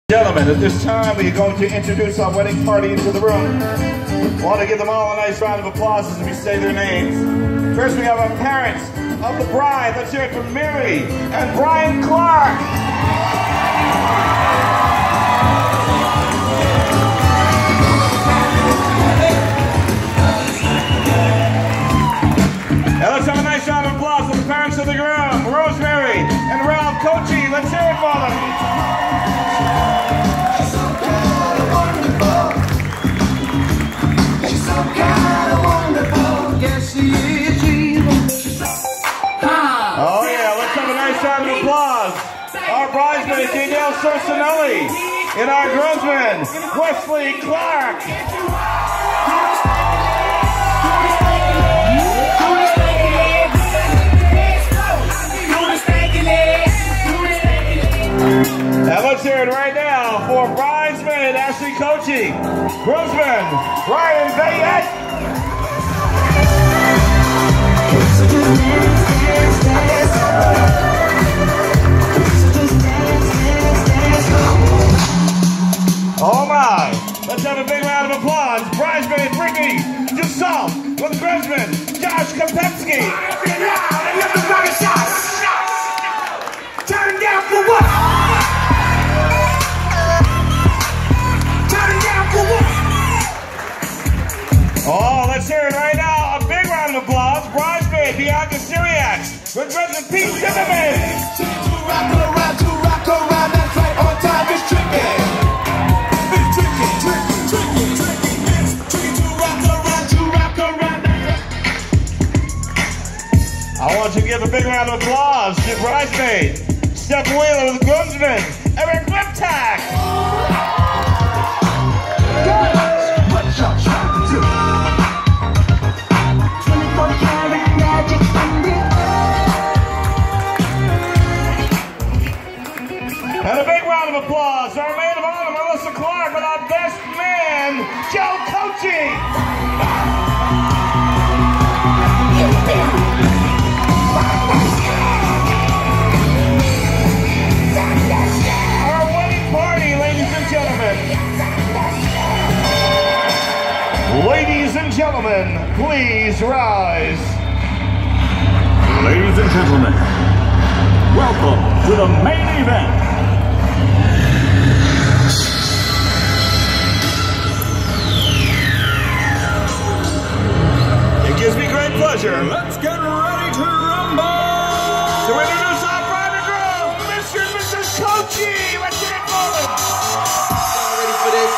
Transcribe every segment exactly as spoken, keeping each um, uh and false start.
Gentlemen, at this time we are going to introduce our wedding party into the room. I want to give them all a nice round of applause as we say their names. First we have our parents of the bride. Let's hear it from Mary and Brian Clark. Now let's have a nice round of applause for the parents of the groom, Rosemary and Ralph Coachy. Let's hear it for them. Oh yeah, let's have a nice round of applause. Our bridesmaid, Danielle Sorcinelli, and our groomsman, Wesley Clark. Now let's hear it right now for bridesmaid, Ashley Coachy, groomsman, Ryan Bayette. Oh my! Let's have a big round of applause. Bridesmaid Brittany Dussault with groomsman Josh Kopetsky. Turn down for what? Turn down for what? Oh, let's hear it right now. A big round of applause. Bridesmaid Bianca Syriac with groomsman Pete Zimmerman. To rock around, to rock around, that's right on time is tricky. It's tricky, tricky, tricky, tricky. It's tricky to rock around, to rock around. I want you to give a big round of applause to bridesmaid Steph Wheeler with groomsman Eric Liptak. What y'all trying to do? twenty-four karat magic in the And a big round of applause to our maid of honor, Melissa Clark, with our best man, Joe Coachy. Our wedding party, ladies and gentlemen. Ladies and gentlemen, please rise. Ladies and gentlemen, welcome to the main event. It gives me great pleasure Let's get ready to rumble! to introduce our bride and groom, Mister and Missus Coachy. Let's get it rolling. Y'all ready for this?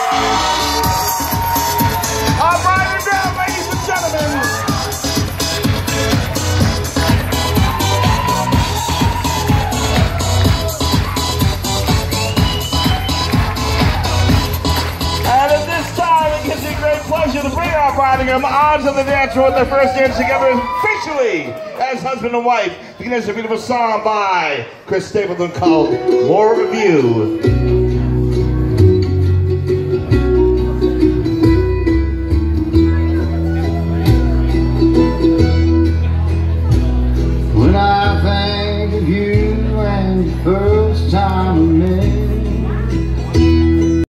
Our bride and groom, ladies and gentlemen. And at this time, it gives me great pleasure to bring our bride and groom onto the dance floor with their first dance together officially as husband and wife. Begin this beautiful song by Chris Stapleton called More of You.